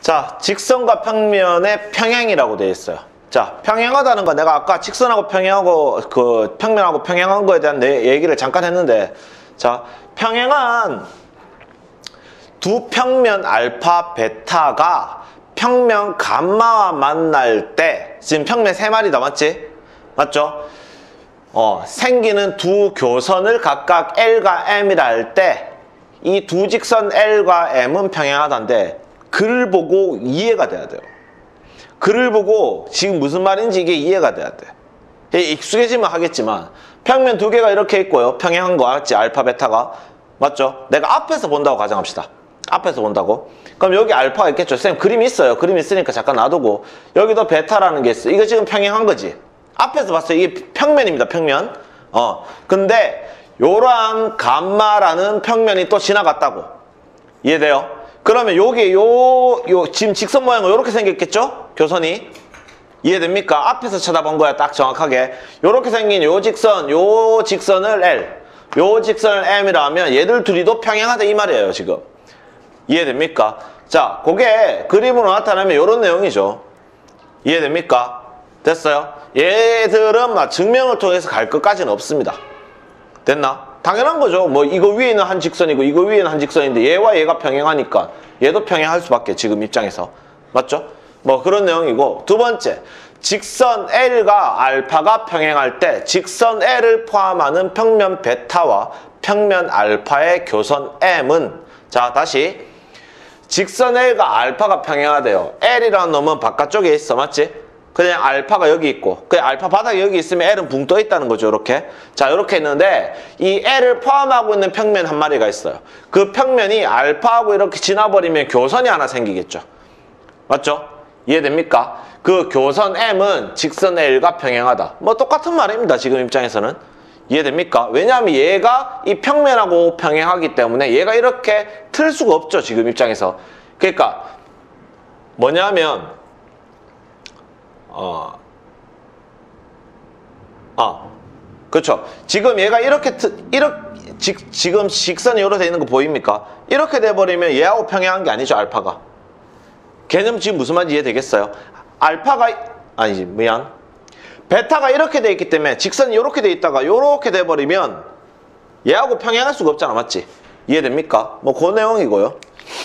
자, 직선과 평면의 평행이라고 되어 있어요. 자, 평행하다는 건 내가 아까 직선하고 평행하고 그 평면하고 평행한 거에 대한 얘기를 잠깐 했는데, 자, 평행한 두 평면 알파, 베타가 평면 감마와 만날 때, 지금 평면 세 마리다, 맞지? 맞죠? 생기는 두 교선을 각각 L과 M이라 할 때 이 두 직선 L과 M은 평행하다인데 글을 보고 이해가 돼야 돼요. 글을 보고 지금 무슨 말인지 이게 이해가 돼야 돼. 익숙해지면 하겠지만 평면 두 개가 이렇게 있고요. 평행한 거 알았지? 알파, 베타가. 맞죠? 내가 앞에서 본다고 가정합시다. 앞에서 본다고. 그럼 여기 알파가 있겠죠? 쌤 그림이 있어요. 그림이 있으니까 잠깐 놔두고 여기도 베타라는 게 있어. 이거 지금 평행한 거지. 앞에서 봤어요. 이게 평면입니다. 평면. 근데 요러한 감마라는 평면이 또 지나갔다고. 이해돼요? 그러면 요게 지금 직선 모양은 요렇게 생겼겠죠? 교선이. 이해됩니까? 앞에서 쳐다본 거야. 딱 정확하게. 요렇게 생긴 요 직선을 L, 요 직선을 M이라 하면 얘들 둘이도 평행하다 이 말이에요. 지금. 이해됩니까? 자, 그게 그림으로 나타나면 요런 내용이죠. 이해됩니까? 됐어요? 얘들은 증명을 통해서 갈 것까지는 없습니다. 됐나? 당연한 거죠. 뭐 이거 위에는 한 직선이고 이거 위에는 한 직선인데 얘와 얘가 평행하니까 얘도 평행할 수밖에 지금 입장에서. 맞죠? 뭐 그런 내용이고, 두 번째, 직선 L과 알파가 평행할 때 직선 L을 포함하는 평면 베타와 평면 알파의 교선 M은, 자 다시 직선 L과 알파가 평행하대요. L이라는 놈은 바깥쪽에 있어. 맞지? 그냥 알파가 여기 있고, 그 알파 바닥이 여기 있으면 L은 붕 떠 있다는 거죠. 이렇게. 자, 이렇게 있는데 이 L을 포함하고 있는 평면 한 마리가 있어요. 그 평면이 알파하고 이렇게 지나버리면 교선이 하나 생기겠죠. 맞죠? 이해됩니까? 그 교선 M은 직선 L과 평행하다. 뭐 똑같은 말입니다. 지금 입장에서는. 이해됩니까? 왜냐하면 얘가 이 평면하고 평행하기 때문에 얘가 이렇게 틀 수가 없죠. 지금 입장에서. 그러니까 뭐냐면 그렇죠. 지금 얘가 지금 직선이 이렇게 돼 있는 거 보입니까? 이렇게 돼버리면 얘하고 평행한 게 아니죠. 알파가. 개념 지금 무슨 말인지 이해되겠어요? 베타가 이렇게 돼 있기 때문에 직선이 이렇게 돼 있다가 이렇게 돼버리면 얘하고 평행할 수가 없잖아. 맞지? 이해됩니까? 뭐 그 내용이고요.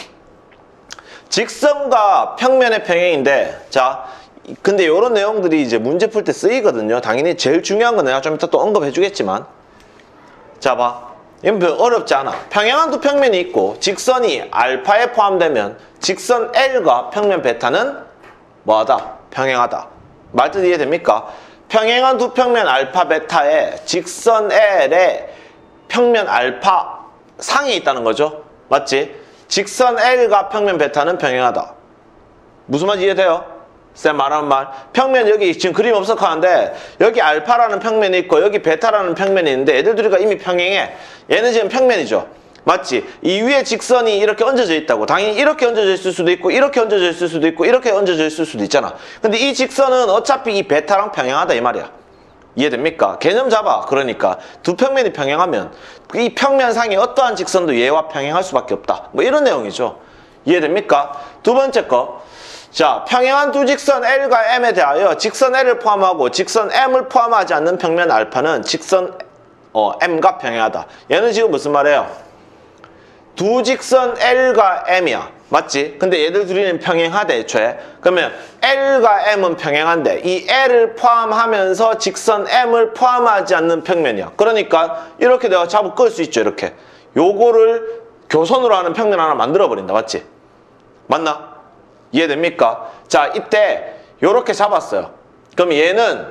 직선과 평면의 평행인데, 자, 근데 이런 내용들이 이제 문제 풀 때 쓰이거든요. 당연히 제일 중요한 건 내가 좀 이따 또 언급해 주겠지만, 자 봐, 이건 별 어렵지 않아. 평행한 두 평면이 있고 직선이 알파에 포함되면 직선 L과 평면 베타는 뭐하다? 평행하다. 말뜻 이해됩니까? 평행한 두 평면 알파 베타에 직선 L에 평면 알파 상이 있다는 거죠. 맞지? 직선 L과 평면 베타는 평행하다. 무슨 말인지 이해돼요? 쌤 말하는 말. 평면 여기 지금 그림 없어하는데 여기 알파라는 평면이 있고 여기 베타라는 평면이 있는데 얘들 둘이가 이미 평행해. 얘는 지금 평면이죠. 맞지? 이 위에 직선이 이렇게 얹어져 있다고. 당연히 이렇게 얹어져 있을 수도 있고 이렇게 얹어져 있을 수도 있고 이렇게 얹어져 있을 수도 있잖아. 근데 이 직선은 어차피 이 베타랑 평행하다 이 말이야. 이해됩니까? 개념 잡아. 그러니까 두 평면이 평행하면 이 평면상의 어떠한 직선도 얘와 평행할 수밖에 없다. 뭐 이런 내용이죠. 이해됩니까? 두 번째 거. 자, 평행한 두 직선 L과 M에 대하여 직선 L을 포함하고 직선 M을 포함하지 않는 평면 알파는 직선 M과 평행하다. 얘는 지금 무슨 말이에요? 두 직선 L과 M이야. 맞지? 근데 얘들 둘이는 평행하대, 애초에. 그러면 L과 M은 평행한데 이 L을 포함하면서 직선 M을 포함하지 않는 평면이야. 그러니까 이렇게 내가 잡아 끌 수 있죠. 이렇게. 요거를 교선으로 하는 평면 하나 만들어버린다. 맞지? 맞나? 이해됩니까? 자, 이때 요렇게 잡았어요. 그럼 얘는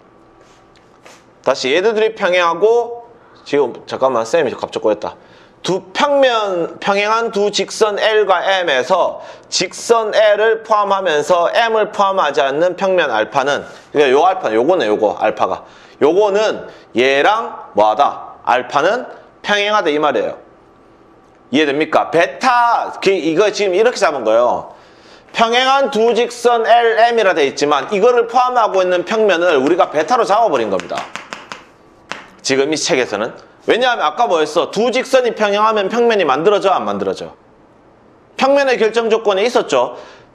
다시 얘들이 평행하고, 지금 잠깐만 쌤이 갑자기 꼬였다. 두 평행한 두 직선 L과 M에서 직선 L을 포함하면서 M을 포함하지 않는 평면 알파는, 그러니까 요 알파, 요거네, 요거 알파가. 요거는 얘랑 뭐하다? 알파는 평행하다 이 말이에요. 이해됩니까? 베타, 이거 지금 이렇게 잡은 거예요. 평행한 두 직선 LM이라 되어 있지만 이거를 포함하고 있는 평면을 우리가 베타로 잡아버린 겁니다. 지금 이 책에서는. 왜냐하면 아까 뭐였어? 두 직선이 평행하면 평면이 만들어져? 안 만들어져? 평면의 결정 조건에 있었죠.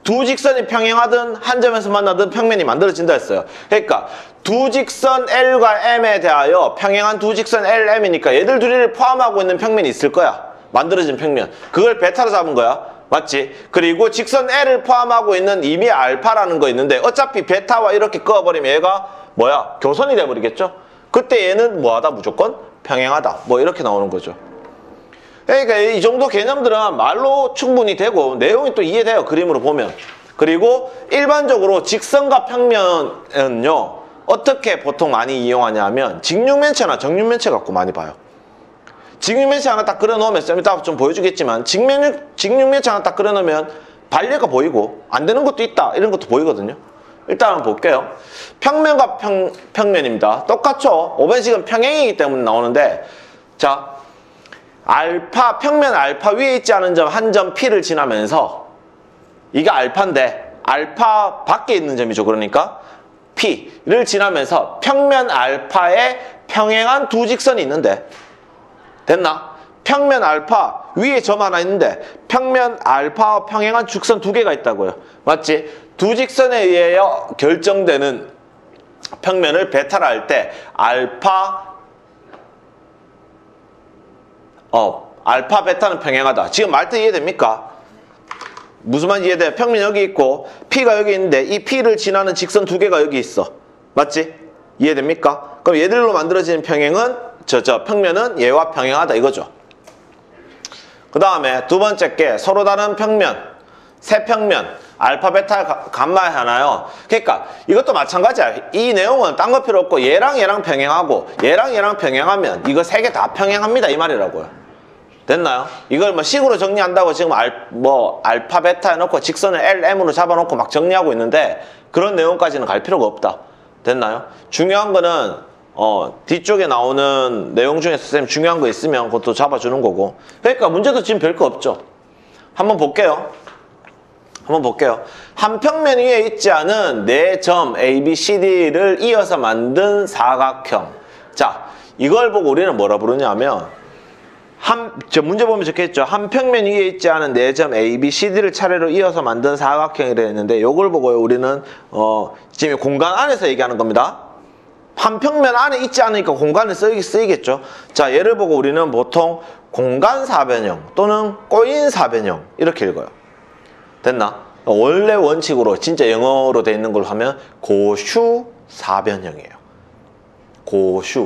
두 직선이 평행하든 한 점에서 만나든 평면이 만들어진다 했어요. 그러니까 두 직선 L과 M에 대하여 평행한 두 직선 L, M이니까 얘들 둘이를 포함하고 있는 평면이 있을 거야. 만들어진 평면. 그걸 베타로 잡은 거야. 맞지? 그리고 직선 L을 포함하고 있는 이미 알파라는 거 있는데 어차피 베타와 이렇게 그어버리면 얘가 뭐야? 교선이 돼버리겠죠? 그때 얘는 뭐하다? 무조건 평행하다. 뭐 이렇게 나오는 거죠. 그러니까 이 정도 개념들은 말로 충분히 되고 내용이 또 이해돼요. 그림으로 보면. 그리고 일반적으로 직선과 평면은요. 어떻게 보통 많이 이용하냐면 직육면체나 정육면체 갖고 많이 봐요. 직육면체 하나 딱 그려놓으면 좀 이따 좀 보여주겠지만 직육면체 하나 딱 그려놓으면 반례가 보이고 안 되는 것도 있다. 이런 것도 보이거든요. 일단 한번 볼게요. 평면과 평면입니다. 똑같죠? 5번식은 평행이기 때문에 나오는데 자 알파, 평면 알파 위에 있지 않은 점 한 점 P를 지나면서 이게 알파인데 알파 밖에 있는 점이죠. 그러니까 P를 지나면서 평면 알파에 평행한 두 직선이 있는데 됐나? 평면 알파 위에 점 하나 있는데 평면 알파와 평행한 직선 두 개가 있다고요. 맞지? 두 직선에 의하여 결정되는 평면을 베타라 할 때 알파 베타는 평행하다. 지금 말뜻 이해됩니까? 무슨 말인지 이해돼? 평면 여기 있고 P가 여기 있는데 이 P를 지나는 직선 두 개가 여기 있어. 맞지? 이해됩니까? 그럼 얘들로 만들어지는 평행은 평면은 얘와 평행하다 이거죠. 그 다음에 두 번째 게 서로 다른 평면, 세 평면, 알파, 베타, 감마에 하나요. 그러니까 이것도 마찬가지야. 이 내용은 딴 거 필요 없고 얘랑 얘랑 평행하고 얘랑 얘랑 평행하면 이거 세 개 다 평행합니다 이 말이라고요. 됐나요? 이걸 뭐 식으로 정리한다고 지금 알파, 베타 해놓고 직선을 L, M으로 잡아놓고 막 정리하고 있는데 그런 내용까지는 갈 필요가 없다. 됐나요? 중요한 거는 뒤쪽에 나오는 내용 중에서 쌤 중요한 거 있으면 그것도 잡아주는 거고. 그러니까 문제도 지금 별거 없죠. 한번 볼게요. 한 평면 위에 있지 않은 네 점 A, B, C, D를 이어서 만든 사각형. 자, 이걸 보고 우리는 뭐라 부르냐면 문제 보면 적혀있죠. 한 평면 위에 있지 않은 네 점 A, B, C, D를 차례로 이어서 만든 사각형이라 했는데 이걸 보고 우리는 지금 공간 안에서 얘기하는 겁니다. 한 평면 안에 있지 않으니까 공간에 쓰이겠죠. 자, 얘를 보고 우리는 보통 공간 사변형 또는 꼬인 사변형 이렇게 읽어요. 됐나? 원래 원칙으로 진짜 영어로 돼 있는 걸로 하면 고슈 사변형이에요. 고슈.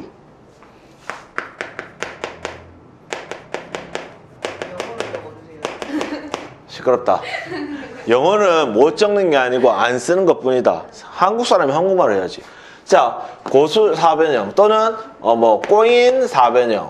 시끄럽다. 영어는 못 적는 게 아니고 안 쓰는 것 뿐이다. 한국 사람이 한국말을 해야지. 자, 고수 사변형 또는 꼬인 사변형,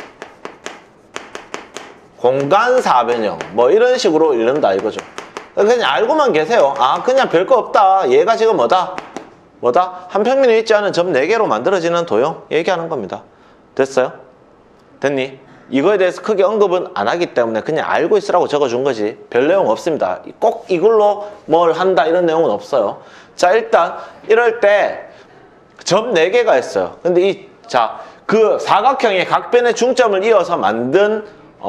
공간 사변형 뭐 이런 식으로 읽는다 이거죠. 그냥 알고만 계세요. 아, 그냥 별거 없다. 얘가 지금 뭐다? 한 평면에 있지 않은 점 4개로 만들어지는 도형 얘기하는 겁니다. 됐어요? 됐니? 이거에 대해서 크게 언급은 안 하기 때문에 그냥 알고 있으라고 적어준 거지 별 내용 없습니다. 꼭 이걸로 뭘 한다 이런 내용은 없어요. 자, 일단 이럴 때 점 4개가 있어요. 근데 그 사각형의 각변의 중점을 이어서 만든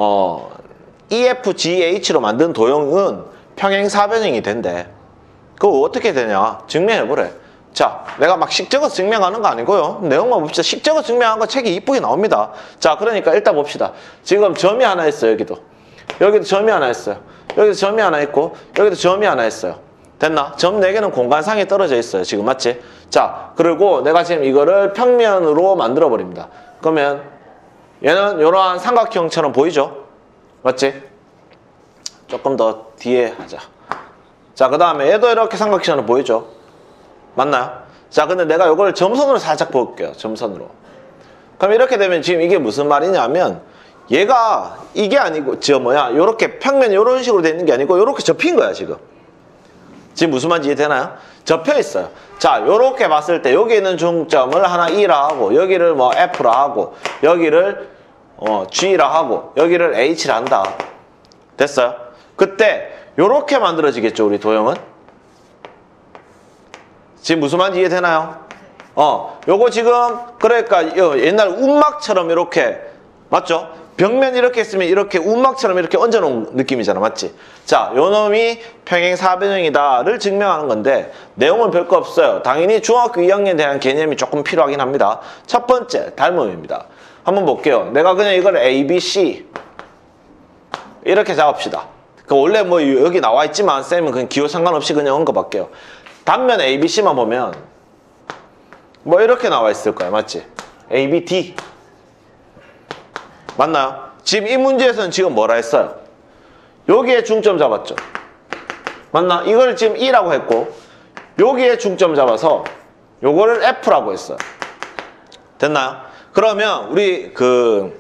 EFGH로 만든 도형은 평행사변형이 된대. 그거 어떻게 되냐? 증명해보래. 자, 내가 막 식적어서 증명하는 거 아니고요. 내용만 봅시다. 식적어서 증명한 거 책이 이쁘게 나옵니다. 자, 그러니까 일단 봅시다. 지금 점이 하나 있어요. 여기도 점이 하나 있어요. 여기도 점이 하나 있고 여기도 점이 하나 있어요. 됐나? 점 4개는 공간상에 떨어져 있어요. 지금 맞지? 자, 그리고 내가 지금 이거를 평면으로 만들어 버립니다. 그러면 얘는 이러한 삼각형처럼 보이죠? 맞지? 조금 더 뒤에 하자. 자, 그 다음에 얘도 이렇게 삼각형처럼 보이죠? 맞나요? 자, 근데 내가 이걸 점선으로 살짝 볼게요. 점선으로. 그럼 이렇게 되면 지금 이게 무슨 말이냐면 얘가 이게 아니고 요렇게 평면이 이런 식으로 돼 있는 게 아니고 요렇게 접힌 거야. 지금 무슨 말인지 이해되나요? 접혀 있어요. 자, 요렇게 봤을 때 여기 있는 중점을 하나 E라 하고 여기를 F라 하고 여기를 G라 하고 여기를 H라 한다. 됐어요? 그때 요렇게 만들어지겠죠. 우리 도형은 지금 무슨 말인지 이해되나요? 요거 지금 그러니까 옛날 움막처럼 이렇게 맞죠? 벽면 이렇게 있으면 이렇게 운막처럼 이렇게 얹어놓은 느낌이잖아. 맞지? 자, 요 놈이 평행 사변형이다를 증명하는 건데 내용은 별거 없어요. 당연히 중학교 2학년에 대한 개념이 조금 필요하긴 합니다. 첫 번째, 닮음입니다. 한번 볼게요. 내가 그냥 이걸 A, B, C 이렇게 작업시다. 원래 뭐 여기 나와 있지만 쌤은 그냥 기호 상관없이 그냥 언급할게요. 단면 A, B, C만 보면 뭐 이렇게 나와 있을 거야. 맞지? A, B, D 맞나요? 지금 이 문제에서는 지금 뭐라 했어요? 여기에 중점 잡았죠. 맞나? 이걸 지금 E라고 했고 여기에 중점 잡아서 요거를 F라고 했어요. 됐나요? 그러면 우리 그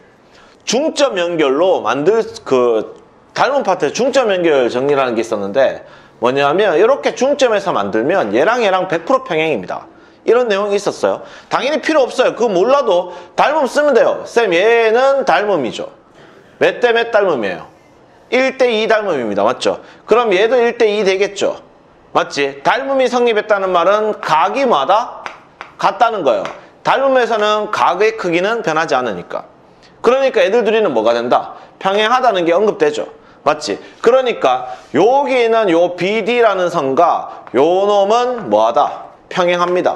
중점 연결로 만들 그 닮은 파트에 중점 연결 정리라는 게 있었는데 뭐냐면 이렇게 중점에서 만들면 얘랑 얘랑 100% 평행입니다. 이런 내용이 있었어요. 당연히 필요 없어요. 그거 몰라도 닮음 쓰면 돼요. 쌤 얘는 닮음이죠. 몇 대 몇 닮음이에요? 1대2 닮음입니다. 맞죠? 그럼 얘도 1대2 되겠죠. 맞지? 닮음이 성립했다는 말은 각이 뭐하다? 같다는 거예요. 닮음에서는 각의 크기는 변하지 않으니까. 그러니까 애들 둘이는 뭐가 된다? 평행하다는 게 언급되죠. 맞지? 그러니까 여기 있는 요 BD라는 선과 요 놈은 뭐하다? 평행합니다.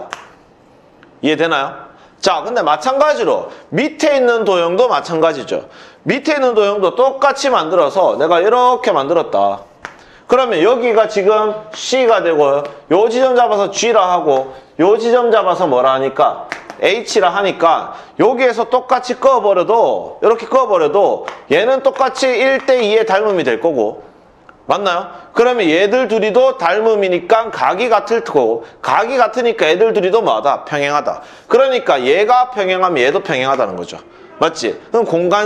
이해되나요? 자, 근데 마찬가지로 밑에 있는 도형도 마찬가지죠. 밑에 있는 도형도 똑같이 만들어서 내가 이렇게 만들었다. 그러면 여기가 지금 C가 되고 요 지점 잡아서 G라 하고 요 지점 잡아서 뭐라 하니까 H라 하니까 여기에서 똑같이 꺼버려도 이렇게 꺼버려도 얘는 똑같이 1대2의 닮음이 될 거고 맞나요? 그러면 얘들 둘이도 닮음이니까 각이 같을 테고 각이 같으니까 얘들 둘이도 뭐하다? 평행하다. 그러니까 얘가 평행하면 얘도 평행하다는 거죠. 맞지? 그럼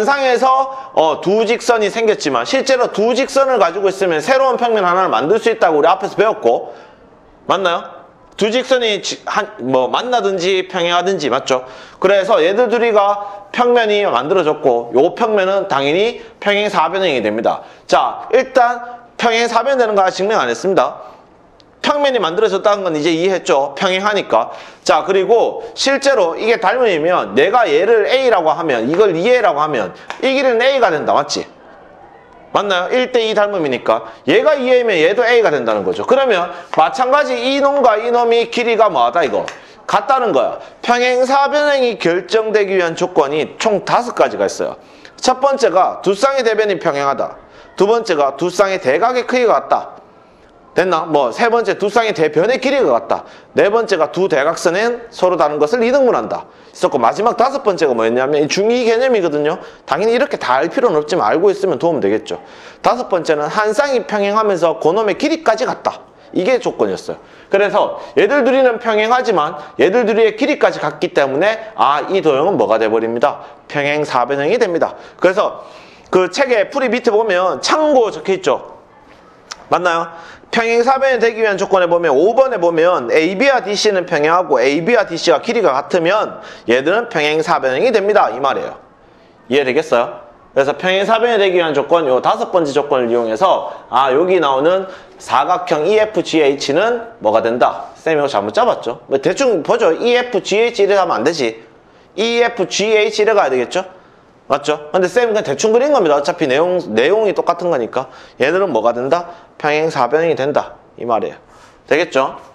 공간상에서 두 직선이 생겼지만 실제로 두 직선을 가지고 있으면 새로운 평면 하나를 만들 수 있다고 우리 앞에서 배웠고 맞나요? 두 직선이 만나든지 평행하든지 맞죠? 그래서 얘들 둘이가 평면이 만들어졌고 요 평면은 당연히 평행 사변형이 됩니다. 자, 일단 평행 사변되는 거 증명 안 했습니다. 평면이 만들어졌다는 건 이제 이해했죠? 평행하니까. 자, 그리고 실제로 이게 닮음이면 내가 얘를 A라고 하면 이걸 2A라고 하면 이 길이는 A가 된다. 맞지? 맞나요? 1대2 닮음이니까 얘가 2A면 얘도 A가 된다는 거죠. 그러면 마찬가지 이놈과 이놈이 길이가 뭐하다 이거? 같다는 거야. 평행사변형이 결정되기 위한 조건이 총 5가지가 있어요. 첫 번째가 두 쌍의 대변이 평행하다. 두 번째가 두 쌍의 대각의 크기가 같다. 됐나? 세 번째 두 쌍의 대변의 길이가 같다. 네 번째가 두 대각선은 서로 다른 것을 이등분한다. 있었고 마지막 5번째가 뭐였냐면 중2 개념이거든요. 당연히 이렇게 다 알 필요는 없지만 알고 있으면 도움 되겠죠. 5번째는 한 쌍이 평행하면서 그놈의 길이까지 같다. 이게 조건이었어요. 그래서 얘들 둘이는 평행하지만 얘들 둘이의 길이까지 같기 때문에 이 도형은 뭐가 돼버립니다? 평행사변형이 됩니다. 그래서 그 책의 풀이 밑에 보면 참고 적혀있죠. 맞나요? 평행사변이 되기 위한 조건에 보면 5번에 보면 AB와 DC는 평행하고 AB와 DC가 길이가 같으면 얘들은 평행사변형이 됩니다. 이 말이에요. 이해되겠어요? 그래서 평행사변이 되기 위한 조건 요 5번째 조건을 이용해서 여기 나오는 사각형 EFGH는 뭐가 된다? 쌤이 이거 잘못 잡았죠? 대충 보죠. EFGH 이래 하면 안 되지. EFGH 이래 가야 되겠죠? 맞죠? 근데 쌤은 그냥 대충 그린 겁니다. 어차피 내용이 똑같은 거니까. 얘들은 뭐가 된다? 평행사변형이 된다. 이 말이에요. 되겠죠?